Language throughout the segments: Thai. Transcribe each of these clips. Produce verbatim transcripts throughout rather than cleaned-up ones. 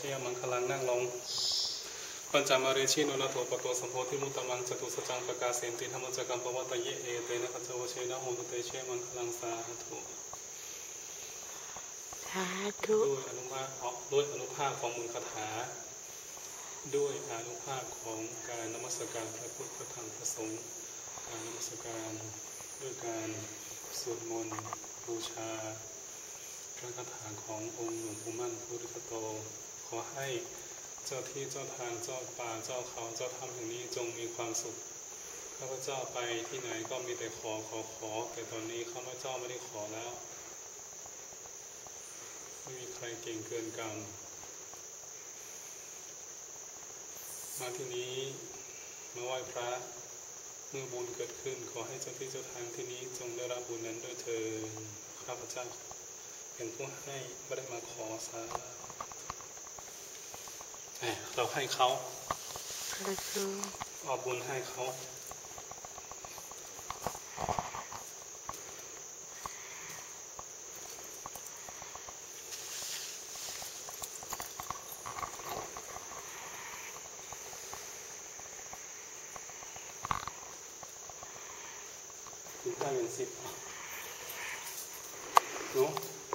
ยมังคลังนั่งลงปัญจมาเรชิโนนาโถปโตสัมโพธิมุตตมังจตุสัจจังประกาศเสนติธรรมจักรรมปวัตเยเอเตนะคัจฉวเชนะโหตุเตเชมังคลังสาธุสาธุด้วยอนุภาพด้วยอนุภาพของมูลคาถาด้วยอนุภาพของการนมัสการพระพุทธพระธรรมพระสงฆ์การนมัสการด้วยการสวดมนต์บูชาพระคาถาขององค์หลวงปู่มั่นพุทธโตขอให้เจ้าที่เจ้าทางเจ้าป่าเจ้าเขาเจ้าถ้ำแห่งนี้จงมีความสุขข้าพเจ้าไปที่ไหนก็มีแต่ขอขอขอแต่ตอนนี้ข้าพเจ้าไม่ได้ขอแล้วไม่มีใครเก่งเกินกรรมมาที่นี้มาไหว้พระเมื่อบุญเกิดขึ้นขอให้เจ้าที่เจ้าทางที่นี้จงได้รับบุญนั้นด้วยเถิดข้าพเจ้าเป็นผู้ให้ไม่ได้มาขอสาเราให้เขาเอาบุญให้เขาถึงได้เงินสิบหนู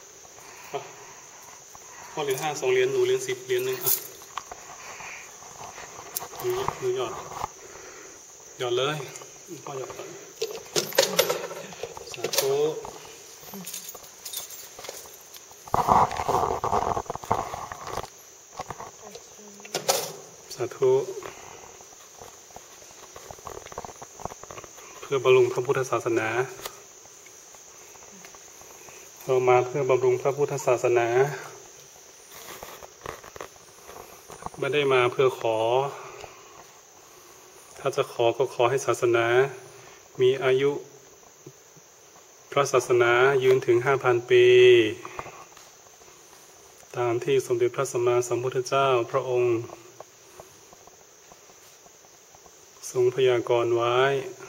พ่อเหรียญห้าสองเหรียญหนูเหรียญสิบเหรียญหนึ่งอ่ะหนูหยอดหยอดเลยพ่อหยอดก่อนสาธุสาธุเพื่อบำรุงพระพุทธศาสนาเรามาเพื่อบำรุงพระพุทธศาสนาไม่ได้มาเพื่อขอถ้าจะขอก็ขอให้ศาสนามีอายุพระศาสนายืนถึงห้าพันปีตามที่สมเด็จพระสัมมาสัมพุทธเจ้าพระองค์ทรงพยากรณ์ไว้